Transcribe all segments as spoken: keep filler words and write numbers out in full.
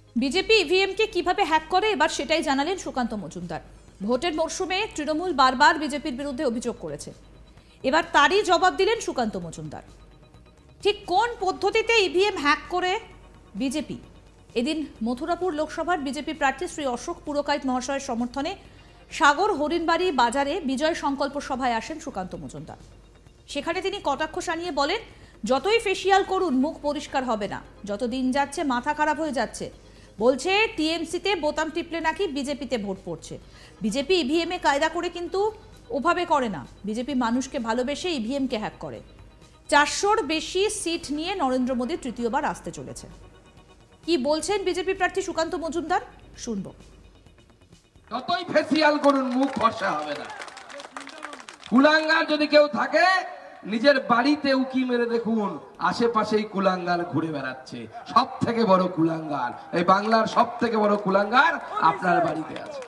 BJP EVM কে কিভাবে hack করে এবার সেটাই জানালেন সুকান্ত মজুমদার। ভোটের মরশুমে তৃণমূল বারবার বিজেপির বিরুদ্ধে অভিযোগ করেছে, এবার তারই জবাব দিলেন সুকান্ত মজুমদার। ঠিক কোন পদ্ধতিতে ইভিএম হ্যাক করে বিজেপি? এদিন মথুরাপুর লোকসভার বিজেপি প্রার্থী শ্রী অশোক পুরকাইত মহাশয়ের সমর্থনে সাগর হরিণবাড়ি বাজারে বিজয় সংকল্প সভায় আসেন সুকান্ত মজুমদার। সেখানে তিনি কটাক্ষ শানিয়ে বলেন, যতই ফেসিয়াল করুন মুখ পরিষ্কার হবে না, যত দিন যাচ্ছে মাথা খারাপ হয়ে যাচ্ছে। বলছে টিএমসিতে বোতাম টিপলে নাকি বিজেপিতে ভোট পড়ছে। বিজেপি ইভিএম এ কায়দা করে কিন্তু ওভাবে করে না, বিজেপি মানুষকে ভালোবেসে ইভিএম কে হ্যাক করে। চারশোর বেশি সিট নিয়ে নরেন্দ্র মোদী তৃতীয়বার আসতে চলেছে। কি বলছেন বিজেপি প্রার্থী সুকান্ত মজুমদার, শুনবো। যতই ফেসিয়াল করুন মুখ ফর্সা হবে না। কুলাঙ্গার যদি কেউ থাকে নিজের বাড়িতে উকি মেরে দেখুন, আশেপাশেই কুলাঙ্গার ঘুরে বেড়াচ্ছে। সব থেকে বড় কুলাঙ্গার, এই বাংলার সব থেকে বড় কুলাঙ্গার আপনার বাড়িতে আছে।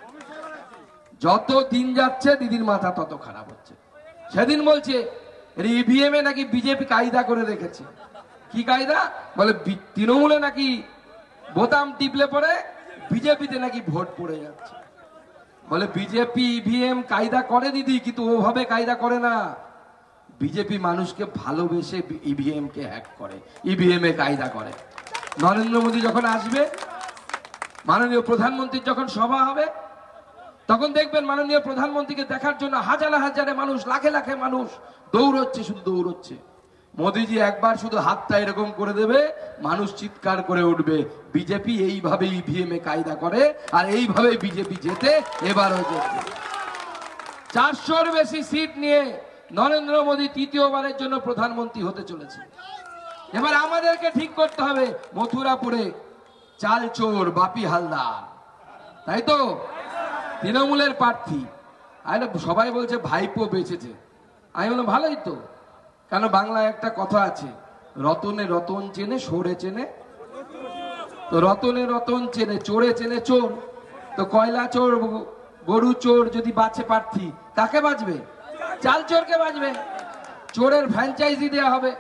যত দিন যাচ্ছে দিদির মাথা তত খারাপ হচ্ছে। সেদিন বলছে ইভিএম এ নাকি বিজেপি কায়দা করে রেখেছে। কি কায়দা? বলে তৃণমূলে নাকি বোতাম টিপলে পরে বিজেপিতে নাকি ভোট পড়ে যাচ্ছে। বলে বিজেপি ইভিএম কায়দা করে দিদি, কিন্তু ওভাবে কায়দা করে না। বিজেপি মানুষকে ভালোবেসে ইভিএম কে হ্যাক করে, ইভিএম এ কায়দা করে। নরেন্দ্র মোদী যখন আসবে, মাননীয় প্রধানমন্ত্রীর যখন সভা হবে, তখন দেখবেন মাননীয় প্রধানমন্ত্রীকে দেখার জন্য হাজারে হাজারে মানুষ, লাখে লাখে মানুষ দৌড়চ্ছে, শুধু দৌড়চ্ছে। মোদীজি একবার শুধু হাতটা এরকম করে দেবে, মানুষ চিৎকার করে উঠবে। বিজেপি এইভাবে ইভিএম এ কায়দা করে, আর এইভাবে বিজেপি জেতে। এবারও জেতে চারশোর বেশি সিট নিয়ে নরেন্দ্র মোদী তৃতীয়বারের জন্য প্রধানমন্ত্রী হতে চলেছে। এবার আমাদেরকে ঠিক করতে হবে, মথুরাপুরে চাল চোর বাপি হালদার, তাই তো তৃণমূলের প্রার্থী। আরে সবাই বলছে ভাইপো বেঁচেছে। আমি বললাম ভালোই তো, কেন বাংলায় একটা কথা আছে, রতনে রতন চেনে সরে চেনে। তো রতনে রতন চেনে, চোরে চেনে চোর। তো কয়লা চোর গরু চোর যদি বাঁচে প্রার্থী, কাকে বাঁচবে? চাল চোরকে বাঁচবে। চোরের ফ্র্যাঞ্চাইজি দেওয়া হবে।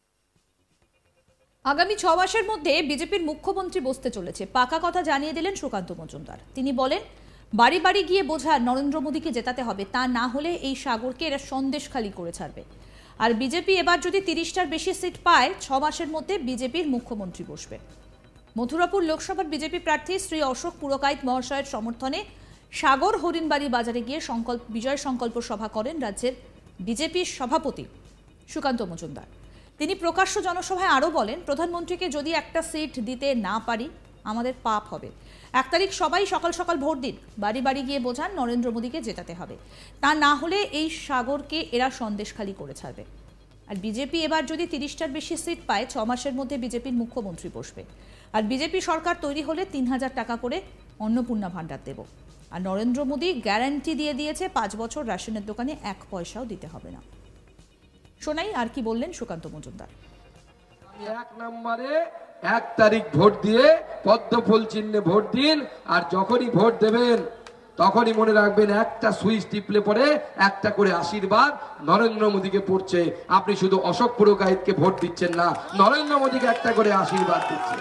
আগামী ছ মাসের মধ্যে বিজেপির মুখ্যমন্ত্রী বসতে চলেছে, পাকা কথা জানিয়ে দিলেন সুকান্ত মজুমদার। তিনি বলেন, বাড়ি বাড়ি গিয়ে বোঝান নরেন্দ্র মোদীকে জেতাতে হবে, তা না হলে এই সাগরকে এরা সন্দেশ খালি করে ছাড়বে। আর বিজেপি এবার যদি তিরিশটার বেশি সিট পায়, ছ মাসের মধ্যে বিজেপির মুখ্যমন্ত্রী বসবে। মথুরাপুর লোকসভার বিজেপি প্রার্থী শ্রী অশোক পুরকাইত মহাশয়ের সমর্থনে সাগর হরিণবাড়ি বাজারে গিয়ে সংকল্প বিজয় সংকল্প সভা করেন রাজ্যের বিজেপির সভাপতি সুকান্ত মজুমদার। তিনি প্রকাশ্য জনসভায় আরও বলেন, প্রধানমন্ত্রীকে যদি একটা সিট দিতে না পারি আমাদের পাপ হবে। এক তারিখ সবাই সকাল সকাল ভোট দিন, বাড়ি বাড়ি গিয়ে বোঝান নরেন্দ্র মোদীকে জেতাতে হবে, তা না হলে এই সাগরকে এরা সন্দেশখালি করে ছাড়বে। আর বিজেপি এবার যদি তিরিশটার বেশি সিট পায়, ছ মাসের মধ্যে বিজেপির মুখ্যমন্ত্রী বসবে। আর বিজেপি সরকার তৈরি হলে তিন হাজার টাকা করে অন্নপূর্ণা ভাণ্ডার দেব। আর নরেন্দ্র মোদী গ্যারান্টি দিয়ে দিয়েছে, পাঁচ বছর রেশনের দোকানে এক পয়সাও দিতে হবে না। শোনাই আর কি বললেন সুকান্ত মজুমদার। এক নম্বরে এক তারিখ ভোট দিয়ে পদ্ম ফুল চিহ্নে ভোট দিন। আর যখনই ভোট দেবেন তখনই মনে রাখবেন, একটা সুইচ টিপলে পরে একটা করে আশীর্বাদ নরেন্দ্র মোদীকে পড়ছে। আপনি শুধু অশোক পুরকাইতকে ভোট দিচ্ছেন না, নরেন্দ্র মোদীকে একটা করে আশীর্বাদ দিচ্ছেন।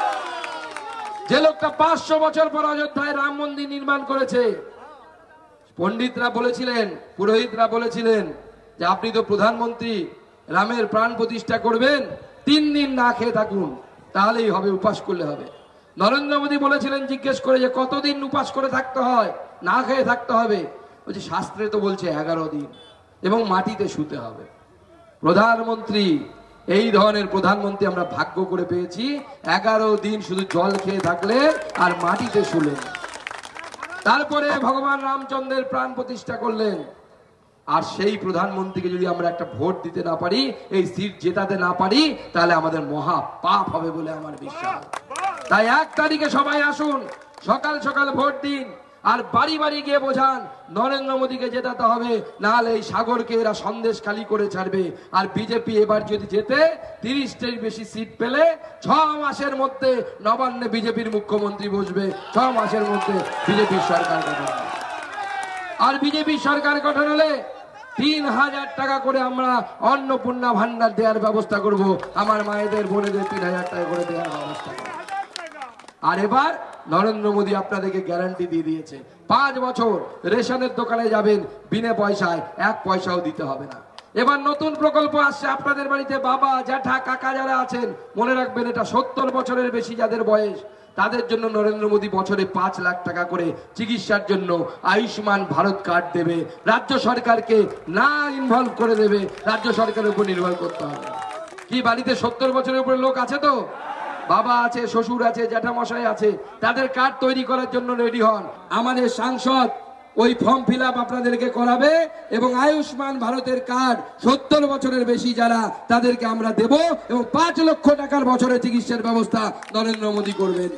যে লোকটা পাঁচশো বছর পর অযোধ্যায় রাম মন্দির নির্মাণ করেছে, পণ্ডিতরা বলেছিলেন, পুরোহিতরা বলেছিলেন যে আপনি তো প্রধানমন্ত্রী, রামের প্রাণ প্রতিষ্ঠা করবেন, তিন দিন না খেয়ে থাকুন, তাহলেই হবে, উপাস করলে হবে। নরেন্দ্র মোদী বলেছিলেন, জিজ্ঞেস করে যে কতদিন উপাস করে থাকতে হয়, না খেয়ে থাকতে হবে? বলছে শাস্ত্রে তো বলছে এগারো দিন, এবং মাটিতে শুতে হবে। প্রধানমন্ত্রী, এই ধরনের প্রধানমন্ত্রী আমরা ভাগ্য করে পেয়েছি। এগারো দিন শুধু জল খেয়ে থাকলে আর মাটিতে শুলেন। তারপরে ভগবান রামচন্দ্রের প্রাণ প্রতিষ্ঠা করলেন। আর সেই প্রধানমন্ত্রীকে যদি আমরা একটা ভোট দিতে না পারি, এই সিট জেতাতে না পারি, তাহলে আমাদের মহা পাপ হবে বলে আমার বিশ্বাস। তাই এক তারিখে সবাই আসুন, সকাল সকাল ভোট দিন, আর বাড়ি বাড়ি গিয়ে বোঝান নরেন্দ্র মোদীকে জেতাতে হবে, নাহলে এই সাগরকে এরা সন্দেশ খালি করে ছাড়বে। আর বিজেপি এবার যদি জেতে তিরিশটার বেশি সিট পেলে, ছ মাসের মধ্যে নবান্নে বিজেপির মুখ্যমন্ত্রী বসবে। ছ মাসের মধ্যে বিজেপির সরকার গঠন হবে। আর বিজেপি সরকার গঠন হলে তিন হাজার টাকা করে আমরা অন্নপূর্ণা ভান্ডার দেওয়ার ব্যবস্থা করব। আমার মায়েদের বোনেদের তিন হাজার টাকা করে দেওয়ার ব্যবস্থা করব। আর এবার নরেন্দ্র মোদী আপনাদেরকে গ্যারান্টি দিয়ে দিয়েছে, পাঁচ বছর রেশনের দোকানে যাবেন বিনা পয়সায়, এক পয়সাও দিতে হবে না। এবার নতুন প্রকল্প আসছে আপনাদের বাড়িতে, বাবা জ্যাঠা কাকা যারা আছেন মনে রাখবেন, এটা সত্তর বছরের বেশি যাদের বয়স, তাদের জন্য নরেন্দ্র মোদী বছরে পাঁচ লাখ টাকা করে চিকিৎসার জন্য আয়ুষ্মান ভারত কার্ড দেবে। রাজ্য সরকারকে না ইনভলভ করে দেবে, রাজ্য সরকারের উপর নির্ভর করতে হবে। কি বাড়িতে সত্তর বছরের উপরে লোক আছে তো? বাবা আছে, শ্বশুর আছে, জ্যাঠামশাই আছে, তাদের কার্ড তৈরি করার জন্য রেডি হন। আমাদের সাংসদ ওই ফর্ম ফিল আপ আপনাদেরকে করাবে এবং আয়ুষ্মান ভারতের কার্ড সত্তর বছরের বেশি যারা, তাদেরকে আমরা দেব এবং পাঁচ লক্ষ টাকার বছরে চিকিৎসার ব্যবস্থা নরেন্দ্র মোদী করবেন।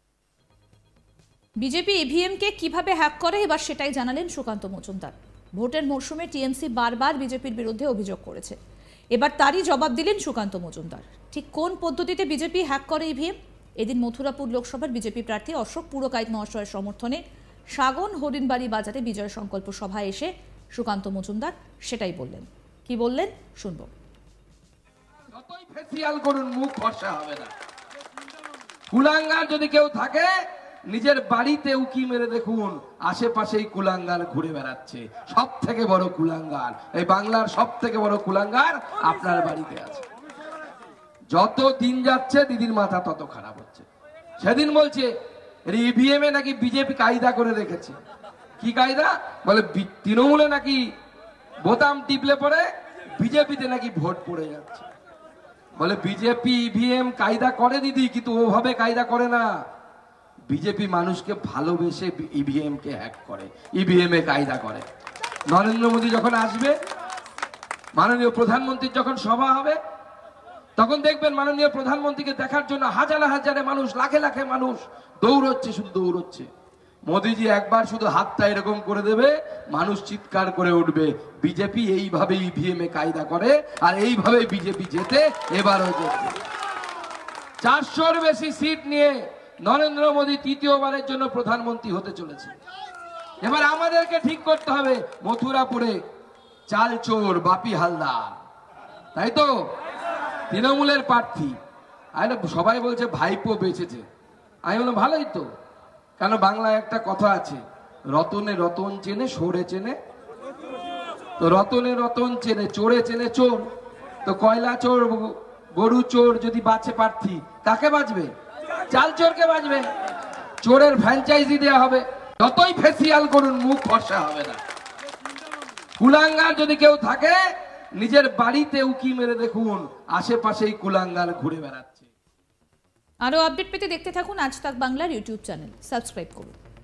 বিজেপি ইভিএম কে কিভাবে হ্যাক করে এবার সেটাই জানালেন সুকান্ত মজুমদার। ভোটের মরশুমে টিএমসি বারবার বিজেপির বিরুদ্ধে অভিযোগ করেছে, এবার তারই জবাব দিলেন সুকান্ত মজুমদার। ঠিক কোন পদ্ধতিতে বিজেপি হ্যাক করে ইভিএম? এদিন মথুরাপুর লোকসভার বিজেপি প্রার্থী অশোক পুরকাইত মহাশয়ের সমর্থনে সাগন হরিণবাড়ি বাজারে বিজয় সংকল্প সভায় এসে সুকান্ত মজুমদার সেটাই বললেন। কি বললেন শুনবো। যতই ফেসিয়াল করুন মুখ ফর্সা হবে না। কুলাঙ্গার যদি কেউ থাকে নিজের বাড়িতে উকি মেরে দেখুন, আশেপাশেই কুলাঙ্গার ঘুরে বেড়াচ্ছে। সব থেকে বড় কুলাঙ্গার, এই বাংলার সব থেকে বড় কুলাঙ্গার আপনার বাড়িতে আছে। যত দিন যাচ্ছে দিদির মাথা তত খারাপ হচ্ছে। সেদিন বলছে ইভিএম এ নাকি বিজেপি কায়দা করে রেখেছে। কি কায়দা? বলে তৃণমূলে নাকি বোতাম টিপলে পরে বিজেপিতে নাকি ভোট পড়ে যাচ্ছে। বলে বিজেপি ইভিএম কায়দা করে দিদি, কিন্তু ওভাবে কায়দা করে না। বিজেপি মানুষকে ভালোবেসে ইভিএম কে হ্যাক করে, ইভিএম এ কায়দা করে। নরেন্দ্র মোদী যখন আসবে, মাননীয় প্রধানমন্ত্রীর যখন সভা হবে, তখন দেখবেন মাননীয় প্রধানমন্ত্রীকে দেখার জন্য হাজার হাজারে মানুষ, লাখে লাখে মানুষ দৌড়চ্ছে, শুধু দৌড়চ্ছে। মোদীজি একবার শুধু হাতটা এরকম করে দেবে, মানুষ চিৎকার করে উঠবে। বিজেপি এইভাবে ইভিএম এ কায়দা করে আর এইভাবে বিজেপি জেতে, এবারও জেতে। চারশোর বেশি সিট নিয়ে নরেন্দ্র মোদী তৃতীয়বারের জন্য প্রধানমন্ত্রী হতে চলেছে। এবার আমাদেরকে ঠিক করতে হবে, মথুরাপুরে চাল চোর বাপি হালদার, তাই তো তৃণমূলের প্রার্থী, আরে সবাই বলছে ভাইপো বেঁচেছে। আমি বললাম ভালোই তো, কেন বাংলায় একটা কথা আছে, রতনে রতন চেনে সরে চেনে, তো রতনে রতন চেনে চোরে চেনে চোর। তো কয়লা চোর গরু চোর যদি বাঁচে প্রার্থী, কাকে বাঁচবে? চাল চোরকে বাঁচবে। চোরের ফ্র্যাঞ্চাইজি দেওয়া হবে। যতই ফেসিয়াল করুন মুখ ফর্সা হবে না। কুলাঙ্গার যদি কেউ থাকে নিজের বাড়িতে উকি মেরে দেখুন, আশেপাশেই কুলাঙ্গার ঘুরে বেড়াচ্ছে। আরো আপডেট পেতে দেখতে থাকুন আজ তাক বাংলার ইউটিউব চ্যানেল, সাবস্ক্রাইব করুন।